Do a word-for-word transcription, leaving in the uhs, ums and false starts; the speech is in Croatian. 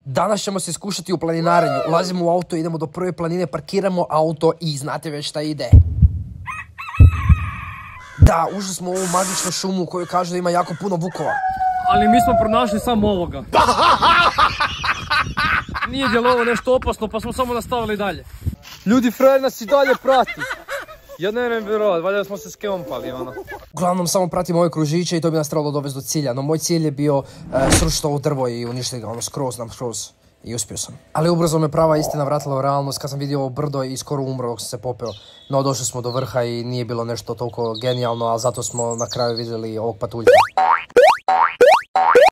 Danas ćemo se iskušati u planinarenju. Ulazimo u auto, idemo do prve planine, parkiramo auto i znate već šta ide. Da, ušli smo u ovu magičnu šumu koju kažu da ima jako puno vukova. Ali mi smo pronašli samo ovoga. Nije djelovo nešto opasno pa smo samo nastavili dalje. Ljudi, frajer nas i dalje prati. Ja ne vjerujem vjerovat, valjda smo se skeompali, ono. Uglavnom samo pratimo ove kružiće i to bi nas trebalo dovesti do cilja, no moj cilj je bio e, srušiti ovo drvo i uništiti ga, ono, skroz nam skroz. I uspio sam. Ali ubrzo me prava istina vratila u realnost kad sam vidio ovo brdo i skoro umro dok sam se popeo. No došli smo do vrha i nije bilo nešto toliko genijalno, ali zato smo na kraju vidjeli ovog patuljka.